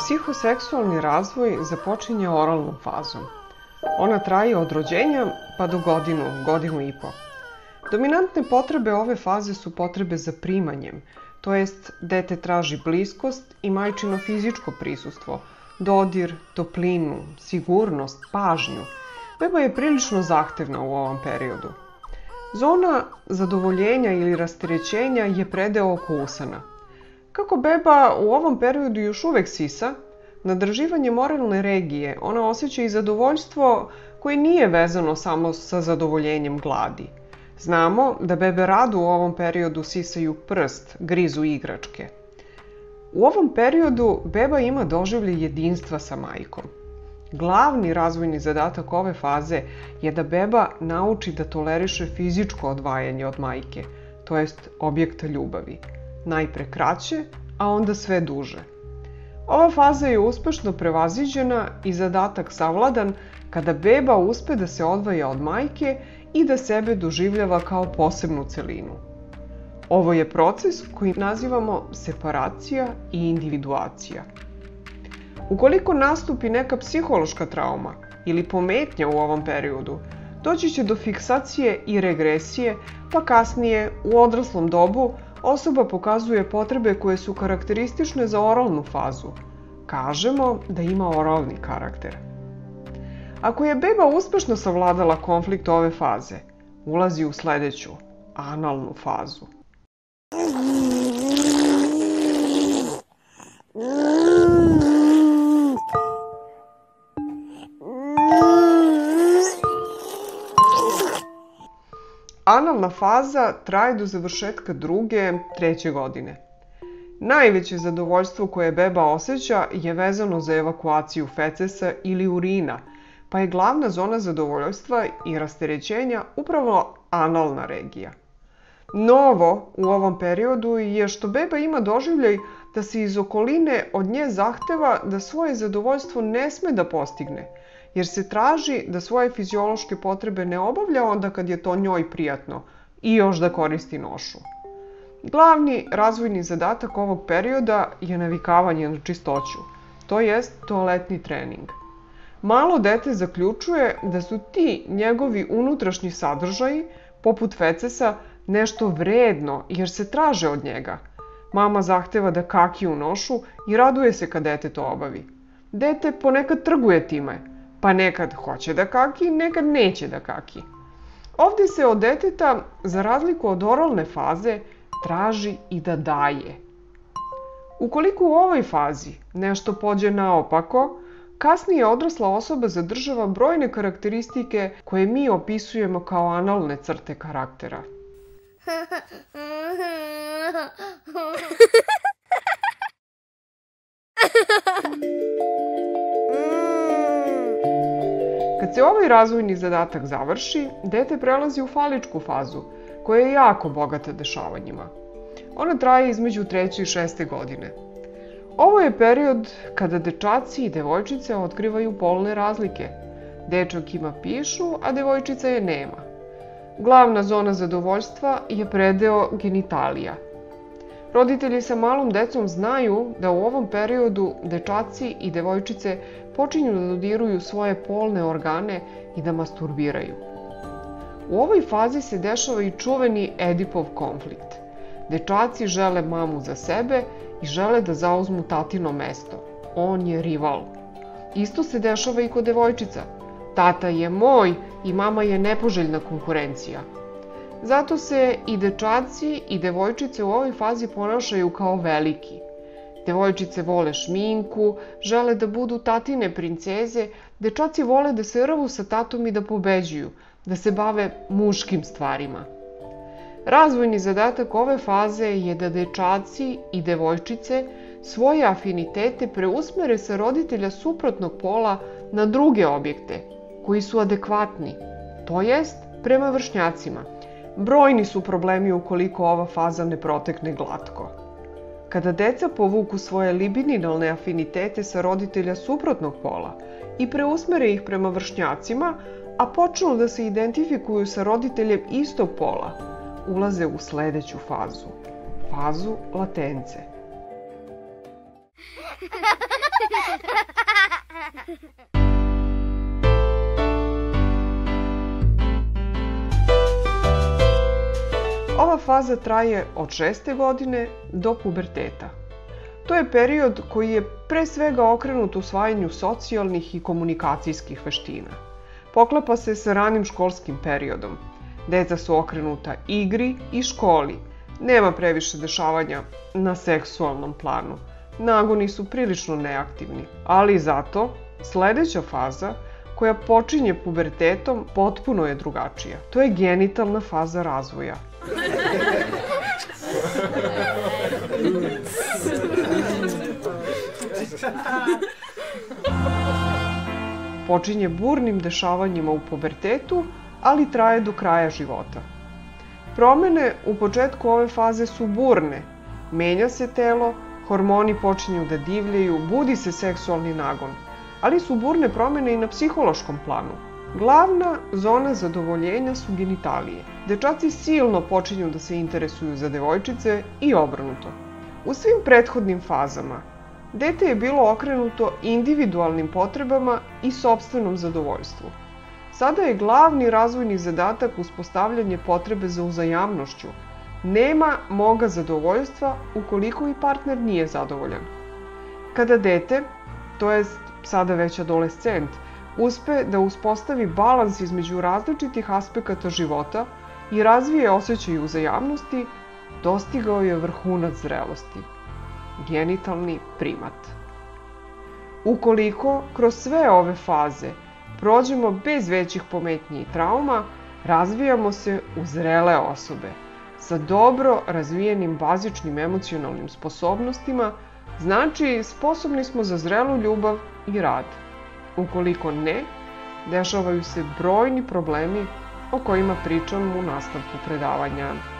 Psihoseksualni razvoj započinje oralnom fazom. Ona traje od rođenja pa do godinu i po. Dominantne potrebe ove faze su potrebe za primanjem, to jest dete traži bliskost i majčino fizičko prisustvo, dodir, toplinu, sigurnost, pažnju. Beba je prilično zahtevna u ovom periodu. Zona zadovoljenja ili rasterećenja je predeo oko usana. Kako beba u ovom periodu još uvek sisa, nadraživanjem oralne regije ona osjeća i zadovoljstvo koje nije vezano samo sa zadovoljenjem gladi. Znamo da bebe rado u ovom periodu sisaju prst, grizu igračke. U ovom periodu beba ima doživlje jedinstva sa majkom. Glavni razvojni zadatak ove faze je da beba nauči da toleriše fizičko odvajanje od majke, to jest objekta ljubavi. Najpre kraće, a onda sve duže. Ova faza je uspešno prevaziđena i zadatak savladan kada beba uspe da se odvaja od majke i da sebe doživljava kao posebnu celinu. Ovo je proces koji nazivamo separacija i individuacija. Ukoliko nastupi neka psihološka trauma ili pometnja u ovom periodu, doći će do fiksacije i regresije, pa kasnije, u odraslom dobu, osoba pokazuje potrebe koje su karakteristične za oralnu fazu. Kažemo da ima oralni karakter. Ako je beba uspešno savladala konflikt ove faze, ulazi u sledeću, analnu fazu. Analna faza traje do završetka druge, treće godine. Najveće zadovoljstvo koje beba osjeća je vezano za evakuaciju fecesa ili urina, pa je glavna zona zadovoljstva i rasterećenja upravo analna regija. Novo u ovom periodu je što beba ima doživljaj da se iz okoline od nje zahteva da svoje zadovoljstvo ne sme da postigne, jer se traži da svoje fiziološke potrebe ne obavlja onda kad je to njoj prijatno i još da koristi nošu. Glavni razvojni zadatak ovog perioda je navikavanje na čistoću, to jest toaletni trening. Malo dete zaključuje da su ti njegovi unutrašnji sadržaji, poput fecesa, nešto vredno jer se traže od njega. Mama zahteva da kaki u nošu i raduje se kad dete to obavi. Dete ponekad trguje time, pa nekad hoće da kaki, nekad neće da kaki. Ovde se od deteta, za razliku od oralne faze, traži i da daje. Ukoliko u ovoj fazi nešto pođe naopako, kasnije odrasla osoba zadržava brojne karakteristike koje mi opisujemo kao analne crte karaktera. Kad se ovaj razvojni zadatak završi, dete prelazi u faličku fazu, koja je jako bogata dešavanjima. Ona traje između 3. i 6. godine. Ovo je period kada dečaci i devojčice otkrivaju polne razlike. Dečak ima pišu, a devojčica je nema. Glavna zona zadovoljstva je predeo genitalija. Roditelji sa malom decom znaju da u ovom periodu dečaci i devojčice počinju da dodiruju svoje polne organe i da masturbiraju. U ovoj fazi se dešava i čuveni Edipov konflikt. Dečaci žele mamu za sebe i žele da zauzmu tatino mesto. On je rival. Isto se dešava i kod devojčica. Tata je moj i mama je nepoželjna konkurencija. Zato se i dečaci i devojčice u ovoj fazi ponašaju kao veliki. Devojčice vole šminku, žele da budu tatine princeze, dečaci vole da se rvu sa tatom i da pobeđuju, da se bave muškim stvarima. Razvojni zadatak ove faze je da dečaci i devojčice svoje afinitete preusmere sa roditelja suprotnog pola na druge objekte, koji su adekvatni, to jest prema vršnjacima. Brojni su problemi ukoliko ova faza ne protekne glatko. Kada deca povuku svoje libidinalne afinitete sa roditelja suprotnog pola i preusmere ih prema vršnjacima, a počnu da se identifikuju sa roditeljem istog pola, ulaze u sledeću fazu, fazu latence. Ova faza traje od 6. godine do puberteta. To je period koji je pre svega okrenut usvajanju socijalnih i komunikacijskih veština. Poklapa se sa ranim školskim periodom. Deca su okrenuta igri i školi. Nema previše dešavanja na seksualnom planu. Nagoni su prilično neaktivni, ali zato sledeća faza koja počinje pubertetom potpuno je drugačija. To je genitalna faza razvoja. Počinje burnim dešavanjima u pubertetu, ali traje do kraja života. Promene u početku ove faze su burne. Menja se telo, hormoni počinju da divljaju, budi se seksualni nagon, ali su burne promene i na psihološkom planu. Glavna zona zadovoljenja su genitalije. Dečaci silno počinju da se interesuju za devojčice i obrnuto. U svim prethodnim fazama dete je bilo okrenuto individualnim potrebama i sopstvenom zadovoljstvu. Sada je glavni razvojni zadatak uspostavljanje potrebe za uzajamnošću. Nema moga zadovoljstva ukoliko i partner nije zadovoljan. Kada dete, to jest sada već adolescent, uspe da uspostavi balans između različitih aspekata života i razvije osjećaj uzajamnosti, dostigao je vrhunac zrelosti. Genitalni primat. Ukoliko kroz sve ove faze prođemo bez većih pometnji i trauma, razvijamo se u zrele osobe sa dobro razvijenim bazičnim emocionalnim sposobnostima, znači sposobni smo za zrelu ljubav i rad. Ukoliko ne, dešavaju se brojni problemi o kojima pričam u nastavku predavanja.